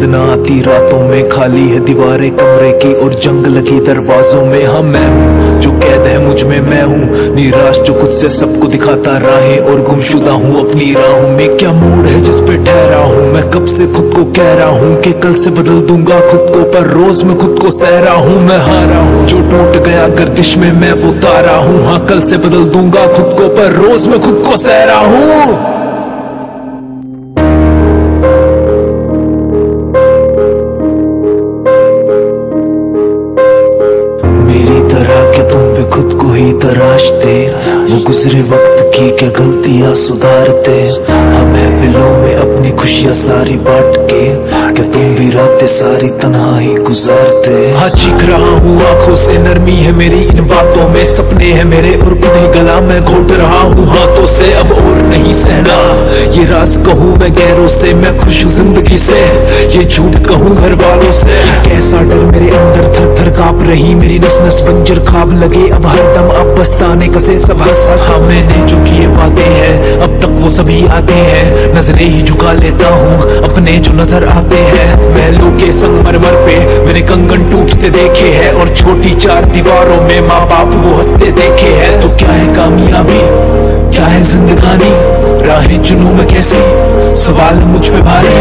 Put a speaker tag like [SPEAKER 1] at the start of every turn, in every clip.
[SPEAKER 1] ना आती रातों में, खाली है दीवारें कमरे की और जंग लगी दरवाजों में। हाँ मैं हूँ जो कैद है मुझ में, मैं हूँ निराश जो खुद से सबको दिखाता राहें और गुमशुदा हूँ अपनी राहों में। क्या मूड है जिस पे ठहरा हूँ मैं, कब से खुद को कह रहा हूँ कि कल से बदल दूंगा खुद को, पर रोज मैं खुद को सह रहा हूँ। मैं हारा हूँ जो टूट गया गर्दिश में, मैं वो तारा हूँ। हाँ कल से बदल दूंगा खुद को, पर रोज मैं खुद को सह रहा हूँ। मेरी तरह के तुम भी खुद को ही तराशते, वो गुजरे वक्त की क्या गलतियां सुधारते। हम महफिलों में अपनी खुशियां सारी बांट के, क्या तुम भी रातें सारी तन्हाई गुजारते। हाँ चीख रहा हूँ आंखों से, नरमी है मेरी इन बातों में, सपने हैं मेरे और खुद ही गला मैं घोट रहा हूँ हाथों से। अब और नहीं सहना ये राज कहूँ मैं गैरों से, मैं खुश हूँ जिंदगी से ये झूठ कहूँ घर वालों से। कैसा डर मेरे अंदर थर थर कांप रही मेरी नस नस, बंजर ख्वाब लगे अब हरदम, अब बस्ताने कसे सब हंस हंस। हाँ मैंने जो किए वादे हैं अब तक वो सभी आते हैं, नजरें ही झुका लेता हूँ अपने जो नजर आते हैं। महलों के संगमरमर पे मैंने कंगन टूटते देखे हैं, और छोटी चार दीवारों में माँ बाप वो हंसते देखे हैं। तो क्या है कामयाबी, क्या है जिंदगानी, राहें चुनूं मैं कैसी, सवाल मुझ पे भारी।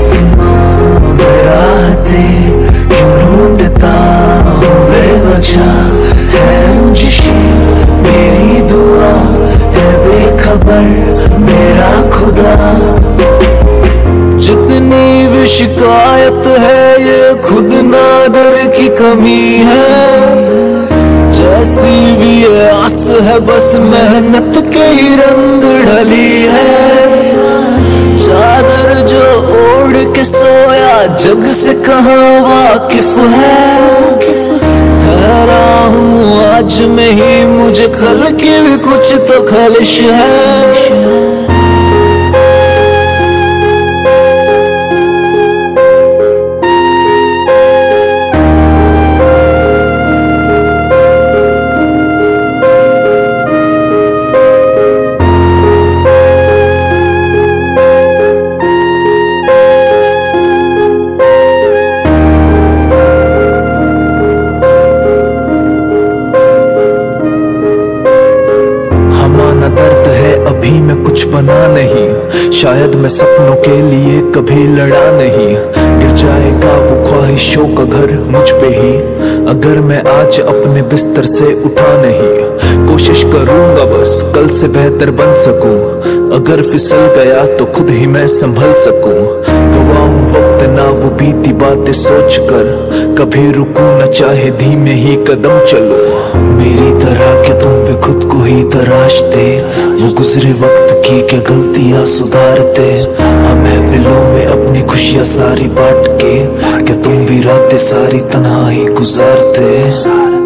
[SPEAKER 1] क्यों ढूंढता हूँ बेवजह है मुझे, मेरी दुआ है बेखबर मेरा खुदा। जितनी भी शिकायत है ये खुद नादर की कमी है, जैसी भी ये आस है बस मेहनत के ही रंग ढली है। चादर जो ओढ़ के सोया जग से कहाँ वाकिफ है, ठहरा हूँ आज में ही मुझे कल की भी कुछ तो खलिश है। दर्द है अभी मैं कुछ बना नहीं, शायद मैं सपनों के लिए कभी लड़ा नहीं। गिर जाएगा वो ख्वाहिशों का घर मुझ पे ही, अगर मैं आज अपने बिस्तर से उठा नहीं। कोशिश करूंगा बस कल से बेहतर बन सकूं, अगर फिसल गया तो खुद ही मैं संभल सकूं। गवाऊं वक्त ना वो बीती बातें सोच कर, कभी रुकूं न चाहे धीमे ही कदम चलो। मेरी तरह के तुम भी खुद को ही तराशते, वो गुजरे वक्त की क्या गलतियां सुधारते। हम महफिलों में अपनी खुशियां सारी बांट के, क्या तुम भी रातें सारी तन्हाई गुजारते।